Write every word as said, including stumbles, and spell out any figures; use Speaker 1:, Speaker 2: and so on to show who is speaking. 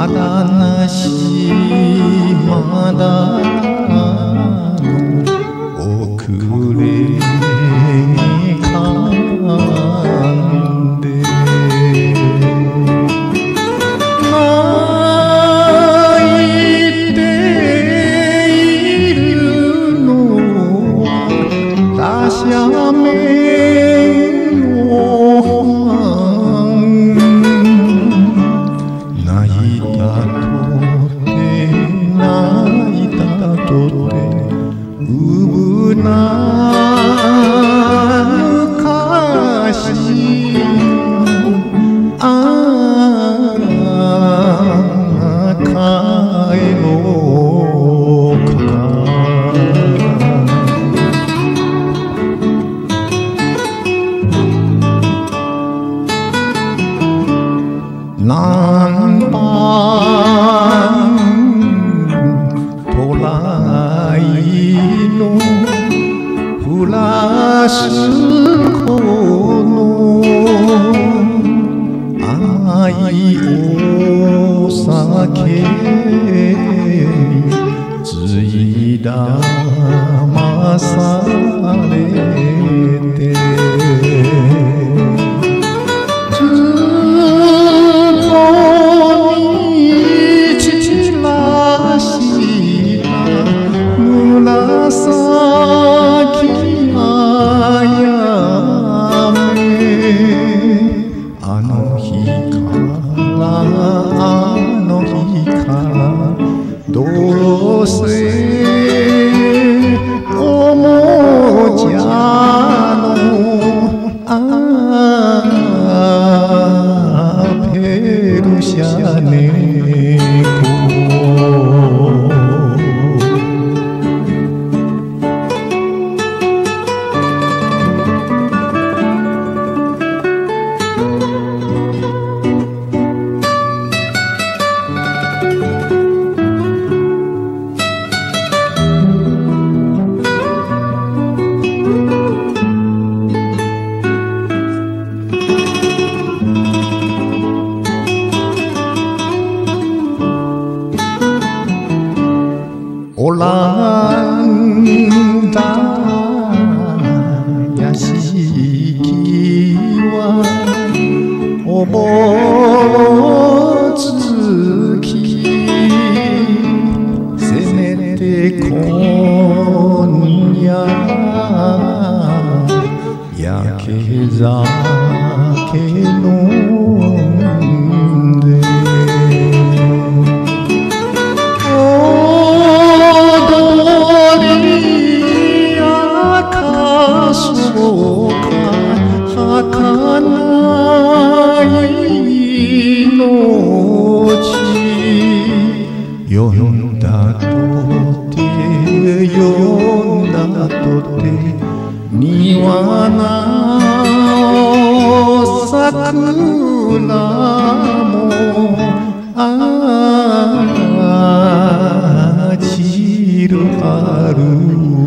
Speaker 1: だなしまだの遅れかんで泣いているのは馬車目の泣いたとて泣いたとてうぶな昔ああ帰ろうか何番トライのフラスコの甘いお酒ついだまされてあの日からあの日からどうせおもちゃのああペルシャ猫オランダ屋敷はおぼつきせめて今夜焼け酒飲んでそうか儚い命呼んだとて呼んだとて庭の桜もああ散る春